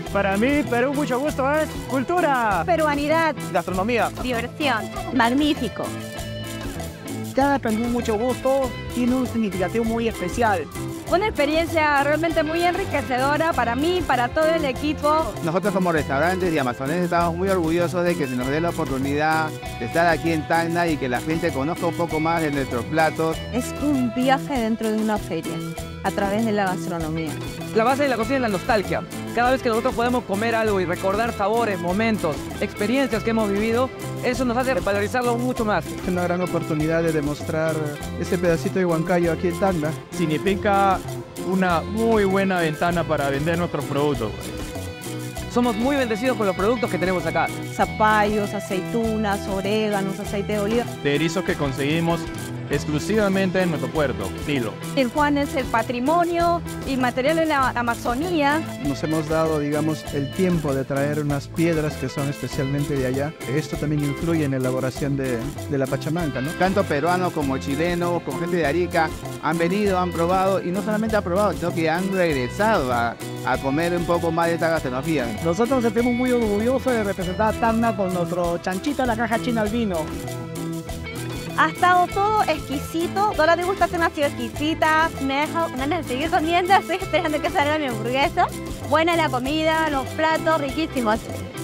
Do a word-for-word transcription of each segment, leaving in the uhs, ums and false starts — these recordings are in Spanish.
Para mí, Perú, mucho gusto es cultura, peruanidad, gastronomía, diversión, magnífico. Cada Perú, mucho gusto, tiene un significado muy especial. Una experiencia realmente muy enriquecedora para mí, para todo el equipo. Nosotros como restaurantes y amazoneses estamos muy orgullosos de que se nos dé la oportunidad de estar aquí en Tacna y que la gente conozca un poco más de nuestros platos. Es un viaje dentro de una feria, a través de la gastronomía. La base de la cocina es la nostalgia. Cada vez que nosotros podemos comer algo y recordar sabores, momentos, experiencias que hemos vivido, eso nos hace valorizarlo mucho más. Es una gran oportunidad de demostrar ese pedacito de Huancayo aquí en Tacna. significa una muy buena ventana para vender nuestros productos. Somos muy bendecidos con los productos que tenemos acá. Zapallos, aceitunas, oréganos, aceite de oliva. De erizos que conseguimos exclusivamente en nuestro puerto, Tilo. El Juan es el patrimonio inmaterial de la Amazonía. Nos hemos dado, digamos, el tiempo de traer unas piedras que son especialmente de allá. Esto también influye en la elaboración de, de la pachamanca, ¿no? Tanto peruanos como chilenos, como gente de Arica, han venido, han probado y no solamente han probado, sino que han regresado a, a comer un poco más de esta gastronomía. Nosotros nos sentimos muy orgullosos de representar a Tacna con nuestro chanchito, la caja china al vino. Ha estado todo exquisito, toda la degustación ha sido exquisita. Me ha dejado ganas de seguir comiendo, estoy esperando que salga mi hamburguesa. Buena la comida, los platos riquísimos.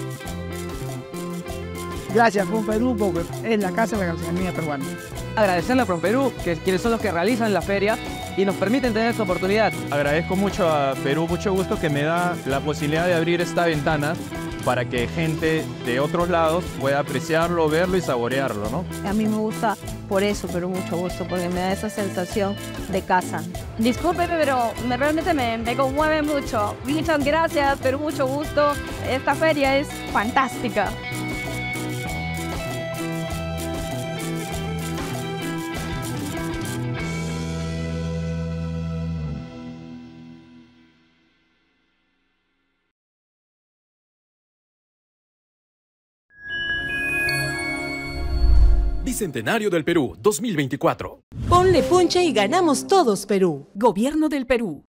Gracias, From Perú, porque es la casa de la gastronomía peruana. Agradecerle a PromPerú, que quienes son los que realizan la feria y nos permiten tener esta oportunidad. Agradezco mucho a Perú, mucho gusto que me da la posibilidad de abrir esta ventana para que gente de otros lados pueda apreciarlo, verlo y saborearlo, ¿no? A mí me gusta por eso, pero mucho gusto, porque me da esa sensación de casa. Discúlpeme, pero me, realmente me, me conmueve mucho. Muchas gracias, pero mucho gusto. Esta feria es fantástica. Bicentenario del Perú dos mil veinticuatro. Ponle punche y ganamos todos Perú. Gobierno del Perú.